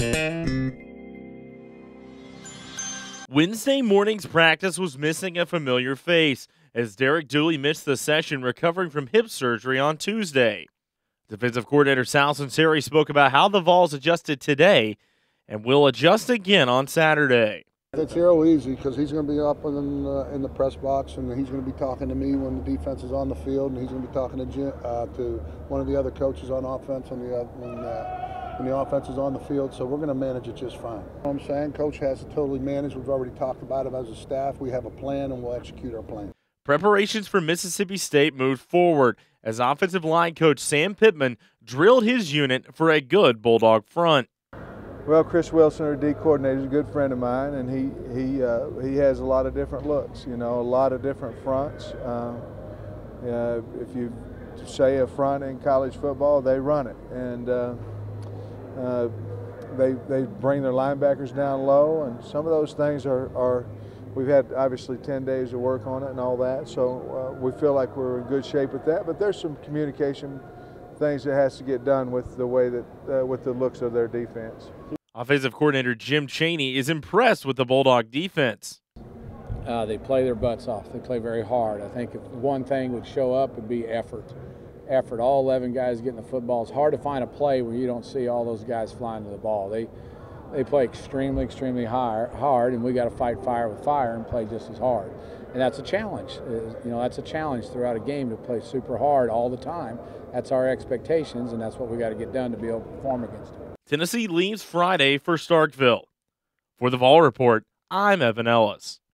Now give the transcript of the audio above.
Wednesday morning's practice was missing a familiar face as Derek Dooley missed the session recovering from hip surgery on Tuesday. Defensive coordinator Sal Sunseri spoke about how the Vols adjusted today and will adjust again on Saturday. It's real easy because he's going to be up in the press box, and he's going to be talking to me when the defense is on the field, and he's going to be talking to one of the other coaches on offense when the offense is on the field. So we're going to manage it just fine. You know what I'm saying? Coach has it totally managed. We've already talked about it as a staff. We have a plan, and we'll execute our plan. Preparations for Mississippi State moved forward as offensive line coach Sam Pittman drilled his unit for a good Bulldog front. Well, Chris Wilson, our D coordinator, is a good friend of mine, and he has a lot of different looks, a lot of different fronts. If you say a front in college football, they run it, and they bring their linebackers down low, and some of those things are we've had obviously 10 days to work on it and all that, so we feel like we're in good shape with that. But there's some communication things that has to get done with the way that with the looks of their defense. Offensive coordinator Jim Chaney is impressed with the Bulldog defense. They play their butts off. They play very hard. I think if one thing would show up, it'd be effort. Effort. All 11 guys getting the football. It's hard to find a play where you don't see all those guys flying to the ball. They play extremely hard, and we got to fight fire with fire and play just as hard. And that's a challenge. That's a challenge throughout a game to play super hard all the time. That's our expectations, and that's what we got to get done to be able to perform against them. Tennessee leaves Friday for Starkville. For the Vol Report, I'm Evan Ellis.